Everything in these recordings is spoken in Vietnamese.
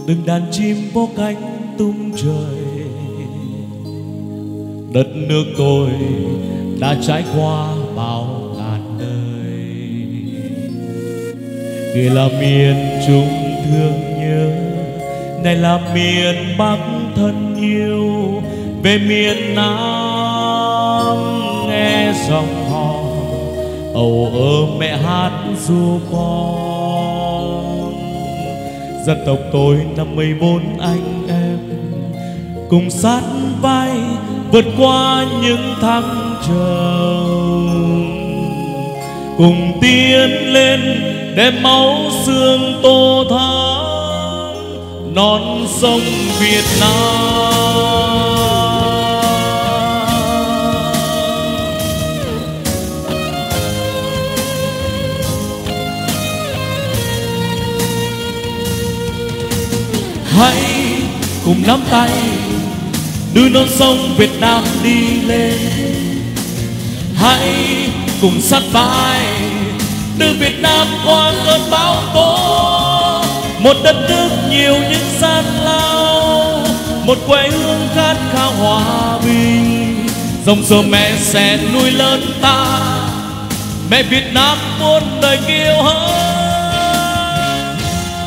từng đàn chim vỗ cánh tung trời. Đất nước tôi đã trải qua bao ngàn đời, người là miền Trung thương nhớ, này là miền Bắc thân yêu. Về miền Nam nghe dòng hò âu ơ mẹ hát ru con. Dân tộc tôi 54 anh em cùng sát vai vượt qua những thăng trầm, cùng tiến lên đem máu xương tô thắm non sông Việt Nam. Hãy cùng nắm tay đưa non sông Việt Nam đi lên. Hãy cùng sát vai đưa Việt Nam qua cơn bão tố. Một đất nước nhiều những gian lao, một quê hương khát khao hòa bình. Dòng sông mẹ sẽ nuôi lớn ta, mẹ Việt Nam muôn đời kiêu hãnh.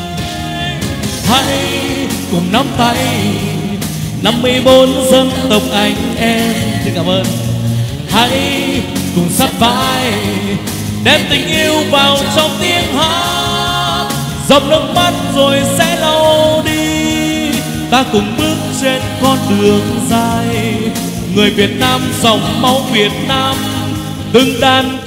Hãy cùng nắm tay 54 dân tộc anh em. Xin cảm ơn. Hãy cùng sát vai đem tình yêu vào trong tiếng hát. Dòng nước mắt rồi sẽ lau đi, ta cùng bước trên con đường dài. Người Việt Nam dòng máu Việt Nam, từng đàn